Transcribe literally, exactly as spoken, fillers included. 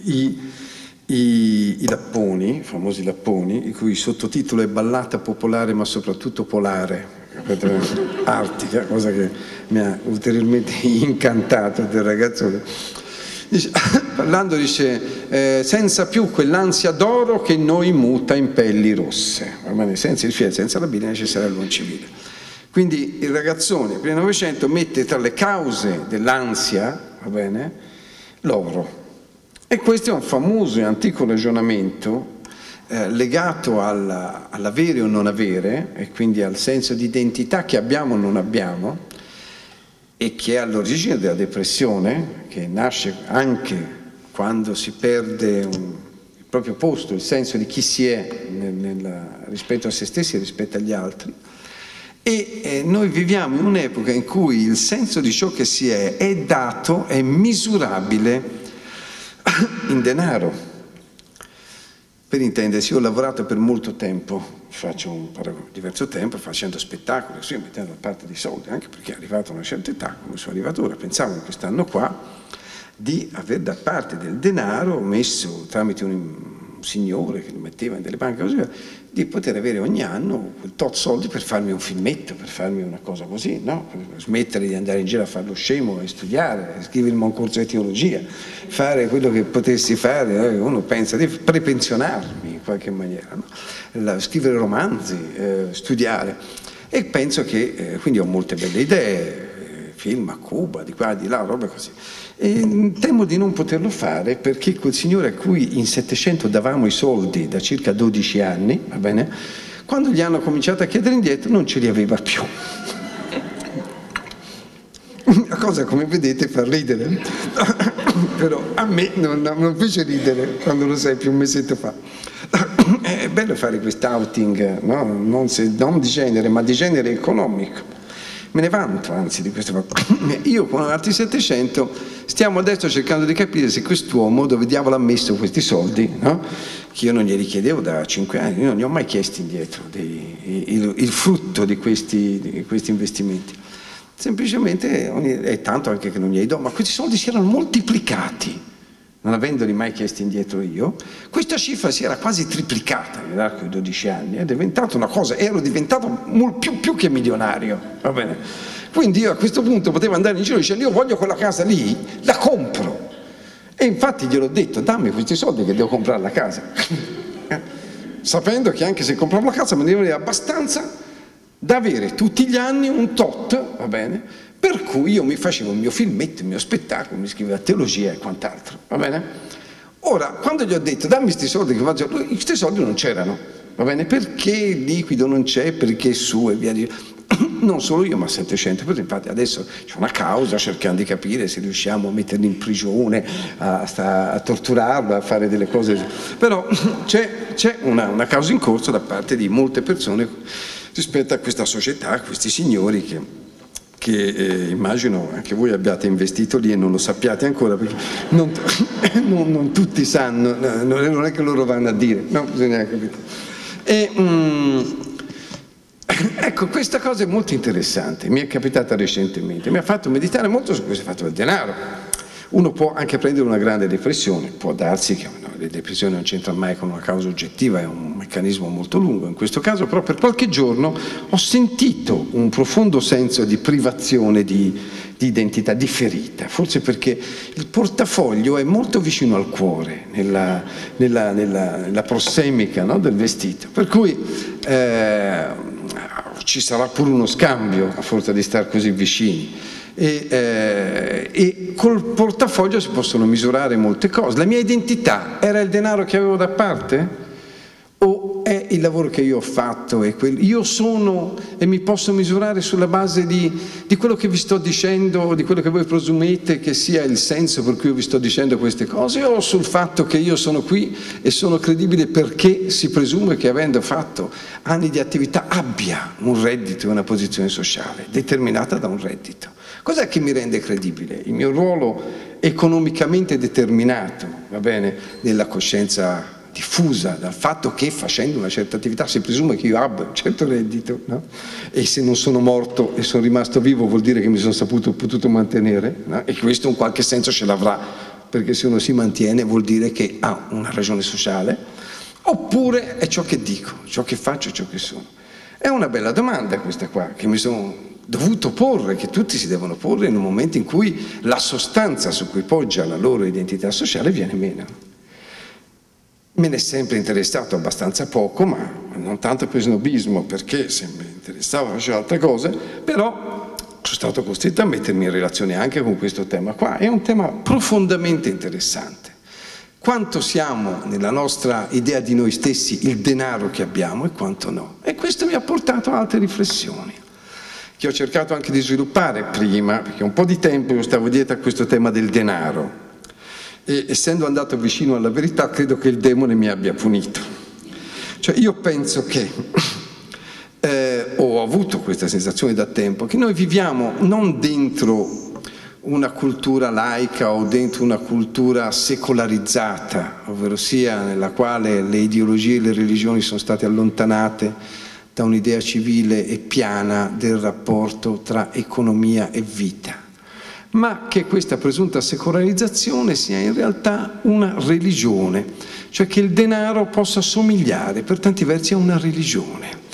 i, i, i lapponi, i famosi lapponi, il cui sottotitolo è Ballata popolare ma soprattutto polare, artica, cosa che mi ha ulteriormente incantato del ragazzone. Dice, parlando dice eh, senza più quell'ansia d'oro che noi muta in pelli rosse, senza il fiat, senza la Bibbia è necessario l'uomo civile. Quindi il ragazzone prima del Novecento mette tra le cause dell'ansia, va bene, l'oro, e questo è un famoso e antico ragionamento eh, legato alla, all'avere o non avere, e quindi al senso di identità che abbiamo o non abbiamo, e che è all'origine della depressione, che nasce anche quando si perde un, il proprio posto, il senso di chi si è nel, nel, rispetto a se stessi e rispetto agli altri. E eh, noi viviamo in un'epoca in cui il senso di ciò che si è è dato, è misurabile in denaro. Per intendersi, io ho lavorato per molto tempo, faccio un diverso tempo, facendo spettacoli, così mettendo da parte dei soldi, anche perché è arrivato a una certa età, come sono arrivato ora, pensavo in quest'anno qua di aver da parte del denaro messo tramite un signore che lo metteva in delle banche così, di poter avere ogni anno quel tot soldi per farmi un filmetto, per farmi una cosa così, no? Per smettere di andare in giro a fare lo scemo e studiare, scrivermi un corso di teologia, fare quello che potessi fare, eh? Uno pensa di prepensionarmi in qualche maniera, no? La, scrivere romanzi, eh, studiare, e penso che, eh, quindi ho molte belle idee, eh, film a Cuba, di qua, di là, roba così. E temo di non poterlo fare perché quel signore a cui in Settecento davamo i soldi da circa dodici anni, va bene, quando gli hanno cominciato a chiedere indietro non ce li aveva più. Una cosa, come vedete, fa ridere, però a me non, non fece ridere quando lo seppi un mesetto fa. È bello fare quest'outing, no? non, non di genere, ma di genere economico. Me ne vanto anzi di questo fatto. Io con altri Settecento stiamo adesso cercando di capire se quest'uomo dove diavolo ha messo questi soldi, no? Che io non glieli chiedevo da cinque anni, io non gli ho mai chiesto indietro dei, il, il frutto di questi, di questi investimenti. Semplicemente, è tanto anche che non glieli do, ma questi soldi si erano moltiplicati, non avendoli mai chiesti indietro io. Questa cifra si era quasi triplicata nell'arco di dodici anni, è diventata una cosa, ero diventato più, più che milionario, va bene? Quindi io a questo punto potevo andare in giro dicendo io voglio quella casa lì, la compro. E infatti gliel'ho detto, dammi questi soldi che devo comprare la casa. Sapendo che anche se compravo la casa me ne aveva abbastanza da avere tutti gli anni un tot, va bene? Per cui io mi facevo il mio filmetto, il mio spettacolo, mi scrivevo a teologia e quant'altro, va bene? Ora, quando gli ho detto dammi questi soldi che faccio, questi soldi non c'erano, va bene? Perché il liquido non c'è, perché è su e via di... Non solo io, ma Settecento, perché infatti adesso c'è una causa, cerchiamo di capire se riusciamo a metterli in prigione, a, a torturarlo, a fare delle cose, però c'è una, una causa in corso da parte di molte persone rispetto a questa società, a questi signori che... che eh, immagino anche voi abbiate investito lì e non lo sappiate ancora, perché non, non, non tutti sanno, non è che loro vanno a dire, no, bisogna capire. E, mm, ecco, questa cosa è molto interessante, mi è capitata recentemente, mi ha fatto meditare molto su questo fatto del denaro. Uno può anche prendere una grande depressione, può darsi che no, le depressioni non c'entrano mai con una causa oggettiva, è un meccanismo molto lungo. In questo caso però per qualche giorno ho sentito un profondo senso di privazione di, di identità, di ferita, forse perché il portafoglio è molto vicino al cuore, nella, nella, nella, nella prossemica, no, del vestito, per cui eh, ci sarà pure uno scambio a forza di stare così vicini. E, eh, e col portafoglio si possono misurare molte cose. La mia identità era il denaro che avevo da parte? O è il lavoro che io ho fatto? E quel... Io sono e mi posso misurare sulla base di, di quello che vi sto dicendo, di quello che voi presumete che sia il senso per cui io vi sto dicendo queste cose, o sul fatto che io sono qui e sono credibile perché si presume che avendo fatto anni di attività abbia un reddito e una posizione sociale determinata da un reddito. Cos'è che mi rende credibile? Il mio ruolo economicamente determinato, va bene, nella coscienza diffusa dal fatto che facendo una certa attività si presume che io abbia un certo reddito, no? E se non sono morto e sono rimasto vivo vuol dire che mi sono saputo, potuto mantenere, no? E questo in qualche senso ce l'avrà perché se uno si mantiene vuol dire che ha una ragione sociale, oppure è ciò che dico, ciò che faccio, ciò che sono? È una bella domanda questa qua, che mi sono dovuto porre, che tutti si devono porre in un momento in cui la sostanza su cui poggia la loro identità sociale viene meno. Me ne è sempre interessato abbastanza poco, ma non tanto per snobismo, perché se mi interessava facevo altre cose, però sono stato costretto a mettermi in relazione anche con questo tema qua. È un tema profondamente interessante. Quanto siamo nella nostra idea di noi stessi il denaro che abbiamo e quanto no. E questo mi ha portato a altre riflessioni, che ho cercato anche di sviluppare prima, perché un po' di tempo io stavo dietro a questo tema del denaro. E essendo andato vicino alla verità, credo che il demone mi abbia punito. Cioè io penso che, eh, ho avuto questa sensazione da tempo, che noi viviamo non dentro una cultura laica o dentro una cultura secolarizzata, ovvero sia nella quale le ideologie e le religioni sono state allontanate da un'idea civile e piana del rapporto tra economia e vita, ma che questa presunta secolarizzazione sia in realtà una religione, cioè che il denaro possa somigliare per tanti versi a una religione.